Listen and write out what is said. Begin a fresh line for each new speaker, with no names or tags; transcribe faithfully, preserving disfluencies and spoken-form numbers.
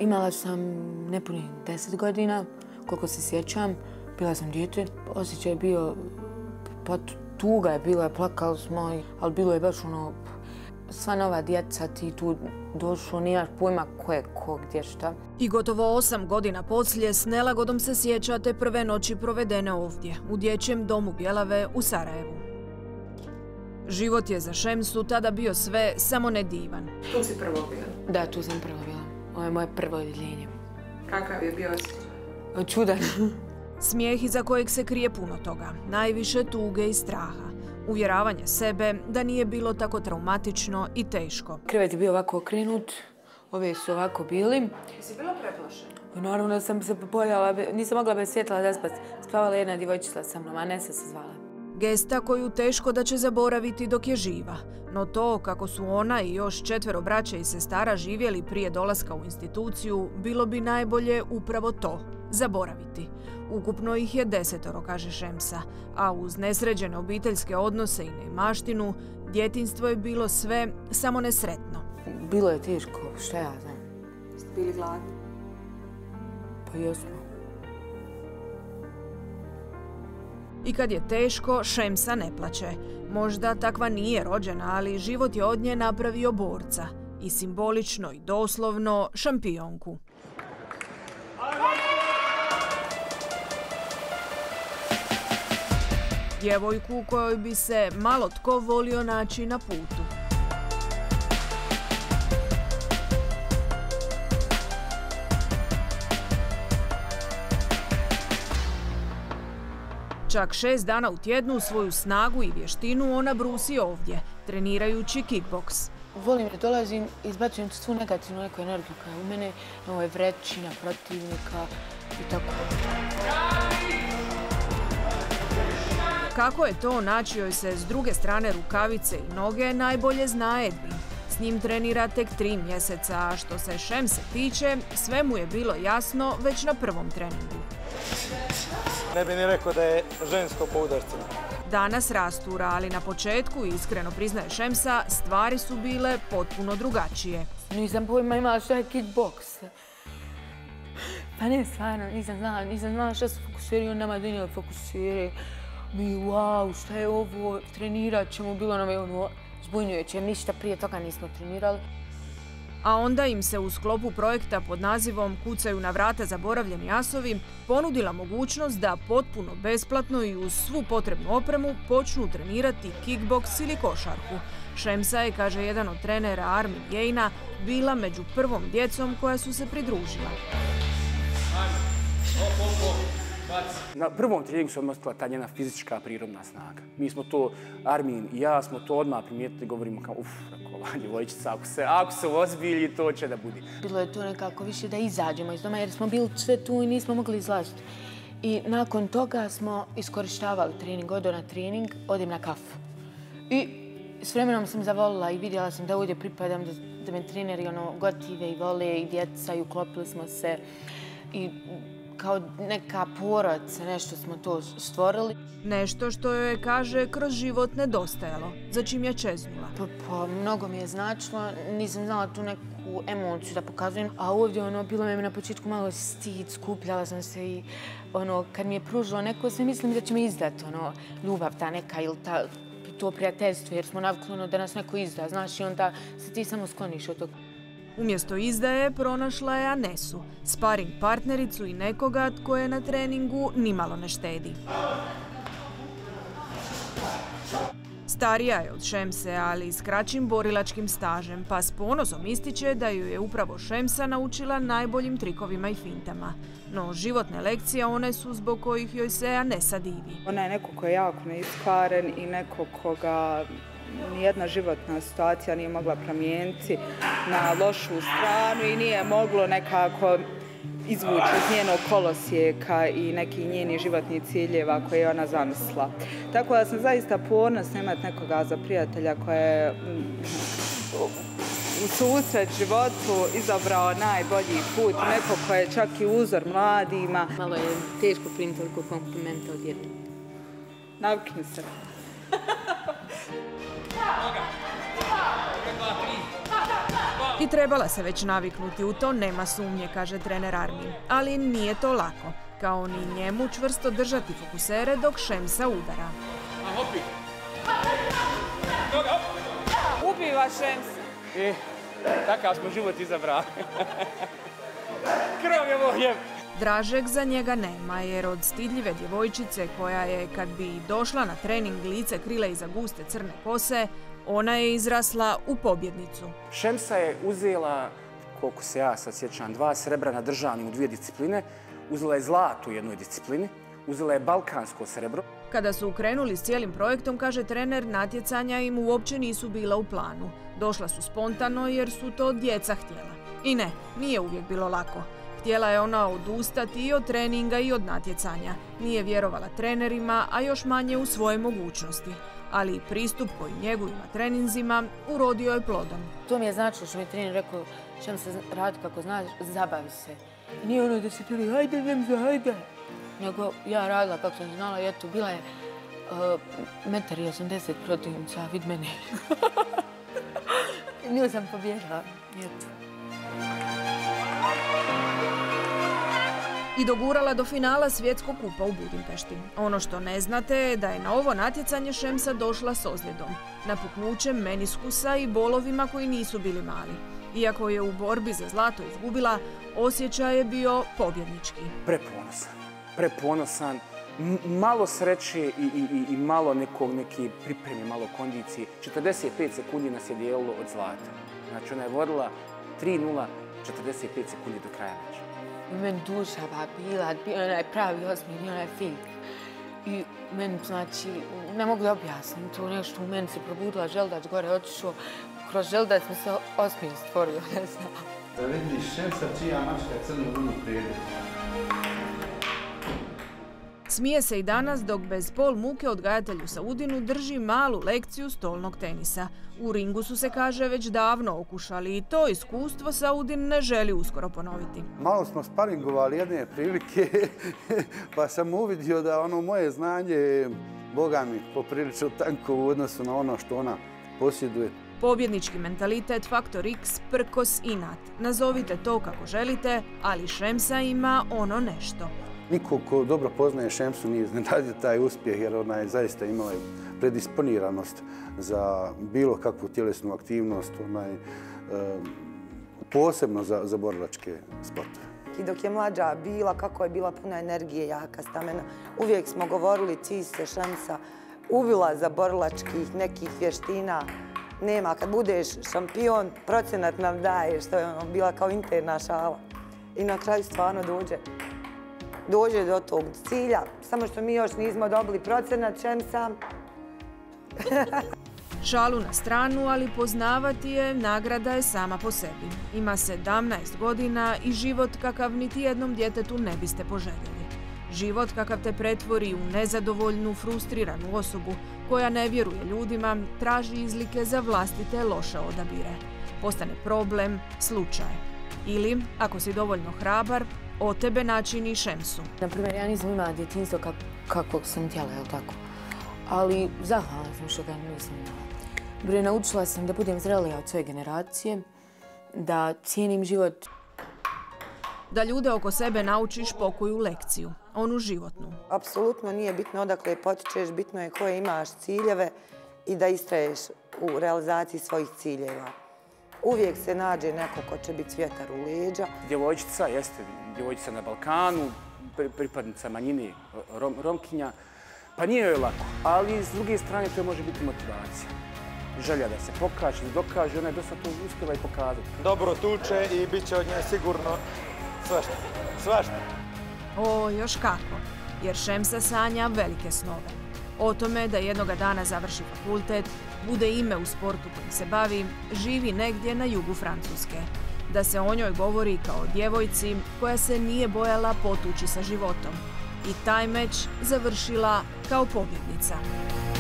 Imala sam nepunih deset godina, koliko se sjećam. Bila sam dijete, osjećaj je bio, pa tuga je bila, plakali smo, ali bilo je baš ono, sva nova djeca, ti tu došlo, nimaš pojma ko je ko, gdje, šta.
I gotovo osam godina poslije s nelagodom se sjećate prve noći provedene ovdje, u dječjem domu Bjelave u Sarajevu. Život je za Šemsu tada bio sve samo ne divan.
Tu si prvo bila?
Da, tu sam prvo bila. Ovo je moje prvo odjeljenje.
Kakav je bio osjećaj?
Čudan.
Smijeh iza kojeg se krije puno toga, najviše tuge i straha. Uvjeravanje sebe da nije bilo tako traumatično i teško.
Krevet je bio ovako okrenut, ove su ovako bili.
Jesi bila preplašena?
Naravno da sam se bojala, nisam mogla bez svjetla da spati. Spavala jedna djevojčica sa mnom, Anesa se zvala.
Gesta koju teško da će zaboraviti dok je živa. No to kako su ona i još četvero braće i sestara živjeli prije dolaska u instituciju, bilo bi najbolje upravo to, zaboraviti. Ukupno ih je desetoro, kaže Šemsa, a uz nesređene obiteljske odnose i neimaštinu, djetinjstvo je bilo sve samo nesretno.
Bilo je teško, šta ja znam.
Ste bili gladni?
Pa jesmo.
I kad je teško, Šemsa ne plače. Možda takva nije rođena, ali život je od nje napravio borca. I simbolično i doslovno šampionku. Djevojku kojoj bi se malo tko volio naći na putu. Čak šest dana u tjednu svoju snagu i vještinu ona brusi ovdje, trenirajući kickboks.
Volim da dolazim i izbacujem svu negativnu neku energiju koja je u mene, ovo je vrećina protivnika i tako.
Kako je to naći joj se s druge strane rukavice i noge najbolje zna Edvin. S njim trenira tek tri mjeseca, a što se Šemse tiče, sve mu je bilo jasno već na prvom treningu.
Ne bi ni rekao da je žensko po udarcima.
Danas rastura, ali na početku, iskreno priznaje Šemsa, stvari su bile potpuno drugačije.
Nisam pojma imala što je kickboks. Pa ne, stvarno, nisam znala, nisam znala što se fokusiraju, nama donijeli fokusiraju. Mi, wow, šta je ovo, trenirat ćemo, bilo nam je ono zbunjujuće, ništa prije toga nismo trenirali.
A onda im se u sklopu projekta pod nazivom Kucaju na vrata zaboravljeni asovi ponudila mogućnost da potpuno besplatno i uz svu potrebnu opremu počnu trenirati kickboks ili košarku. Šemsa je, kaže jedan od trenera Armin Jejna, bila među prvom djecom koja su se pridružila.
Na prvom treningu se odmostila ta njena fizička prirodna snaga. Mi smo to, Armin i ja, smo to odmah primijetili, govorimo kao, uf, ova djevojčica, ako se, ako se ozbilji, to će da bude.
Bilo je to nekako više da izađemo iz doma, jer smo bili sve tu i nismo mogli izlaziti. I nakon toga smo iskorištavali trening, odo na trening, odim na kafu. I s vremenom sam zavolila i vidjela sam da ovdje pripadam, da, da me treneri ono, gotive i vole i djeca i uklopili smo se. I kao neka porodica, nešto smo to stvorili.
Nešto što joj je, kaže, kroz život nedostajalo, za čim je čeznula.
Pa, pa mnogo mi je značilo, nisam znala tu neku emociju da pokazujem, a ovdje ono, bilo mi je na početku malo stid, skupljala sam se i ono, kad mi je pružilo neko, sve mislim da će me izdati, ono, ljubav ta neka ili ta, to prijateljstvo, jer smo navikli ono, da nas neko izda, znaš, i onda se ti samo skloniš od toga.
Umjesto izdaje pronašla je Anesu, sparing partnericu i nekoga tko je na treningu nimalo ne štedi. Starija je od Šemse, ali s kraćim borilačkim stažem, pa s ponosom ističe da ju je upravo Šemsa naučila najboljim trikovima i fintama. No životne lekcije one su zbog kojih joj se Anesa divi.
Ona je neko ko je jako neiskvaren i neko koga nijedna životna situacija nije mogla promijeniti na lošu stranu i nije moglo nekako izvući iz njenog kolosijeka i nekih njenih životnih ciljeva koje je ona zamislila. Tako da sam zaista ponosna imati nekoga za prijatelja koje je u susret životu izabrao najbolji put, neko koje je čak i uzor mladima.
Malo je teško primiti toliko komplimenta od djeteta.
Navikni se.
I Trebala se već naviknuti, u to nema sumnje, kaže trener Armin. Ali nije to lako, kao ni njemu čvrsto držati fokusere dok Šemsa udara.
Ubiva Šemsa.
E, takav smo život izabrali. Krov je mojem.
Dražeg za njega nema, jer od stidljive djevojčice koja je, kad bi došla na trening, lice krila iza guste crne kose, ona je izrasla u pobjednicu.
Šemsa je uzela, koliko se ja sad sjećam, dva srebra na državnim u dvije discipline, uzela je zlato u jednoj disciplini, uzela je balkansko srebro.
Kada su krenuli s cijelim projektom, kaže trener, natjecanja im uopće nisu bila u planu. Došla su spontano jer su to djeca htjela. I ne, nije uvijek bilo lako. Htjela je ona odustati i od treninga i od natjecanja. Nije vjerovala trenerima, a još manje u svoje mogućnosti. Ali i pristup koji njeguje na treninzima urodio je plodom.
To mi je značilo što mi je trener rekao, šem se radi kako znaš, zabavi se. I nije ono da se prvi, hajde Nemza, hajde. Nego ja radila kako sam znala i eto, bila je metar i osamdeset protivnica, vid mene. Nju sam pobjegla, eto.
I dogurala do finala svjetskog kupa u Budimpešti. Ono što ne znate je da je na ovo natjecanje Šemsa došla s ozljedom, napuknućem meniskusa i bolovima koji nisu bili mali. Iako je u borbi za zlato izgubila, osjećaj je bio pobjednički.
Preponosan, preponosan, malo sreće i, i, i malo nekog, neke pripreme, malo kondicije. četrdeset pet sekundi nas je dijelilo od zlata. Znači ona je vodila tri nula, četrdeset pet sekundi do kraja meča.
Meni duša bila, bio onaj pravi osmijeh, onaj fink. I meni, znači, ne mogu da objasnim to, nešto u meni se probudila, želdač gore otišao, kroz želdač mi se osmijeh stvorio, ne znam.
Da vidiš Šemsa čija mačka crnu lunu prijede.
Smije se i danas dok bez pol muke odgajatelju Saudinu drži malu lekciju stolnog tenisa. U ringu su se, kaže, već davno okušali i to iskustvo Saudin ne želi uskoro ponoviti.
Malo smo sparingovali jedne prilike, pa sam uvidio da ono moje znanje, boga mi, poprilično tanko u odnosu na ono što ona posjeduje.
Pobjednički mentalitet, faktor X, prkos, inat. Nazovite to kako želite, ali Šemsa ima ono nešto.
Niko ko dobro poznaje Šemsu nije iznenadio taj uspjeh jer ona je zaista imala predisponiranost za bilo kakvu tjelesnu aktivnost, ona je, posebno za, za borilačke sportove.
I dok je mlađa bila, kako je bila puna energije, jaka, stamena, uvijek smo govorili ci se Šemsa uvila za borilačkih nekih vještina. Nema, kad budeš šampion, procenat nam daje, što je ono, bila kao interna šala. I na kraju stvarno dođe. dođe do tog cilja, samo što mi još nismo dobili procenat Šemsa.
Šalu na stranu, ali poznavati je, nagrada je sama po sebi. Ima sedamnaest godina i život kakav niti jednom djetetu ne biste poželjeli. Život kakav te pretvori u nezadovoljnu, frustriranu osobu koja ne vjeruje ljudima, traži izlike za vlastite loše odabire. Postane problem, slučaj. Ili, ako si dovoljno hrabar, od tebe načini Šemsu.
Naprimjer, ja nisam imala djetinjstvo kakvog sam htjela, jel tako? Ali zahvalna sam što ga nisam imala. Bre, naučila sam da budem zrelija od svoje generacije, da cijenim život.
Da ljude oko sebe naučiš pokoju lekciju, onu životnu.
Apsolutno nije bitno odakle potičeš, bitno je koje imaš ciljeve i da istraješ u realizaciji svojih ciljeva. Uvijek se nađe neko ko će biti vjetar u leđa.
Djevojčica jeste djevojčica na Balkanu, pripadnica manjine rom, Romkinja, pa nije joj lako, ali s druge strane to može biti motivacija. Želja da se pokaže, da dokaže, ona je dosta to uspjela i pokazati.
Dobro tuče i bit će od nje sigurno svašta, svašta.
O, još kako, jer Šemsa sanja velike snove. O tome da jednoga dana završi fakultet, bude ime u sportu kojim se bavi, živi negdje na jugu Francuske. Da se o njoj govori kao djevojci koja se nije bojala potući sa životom. I taj meč završila kao pobjednica.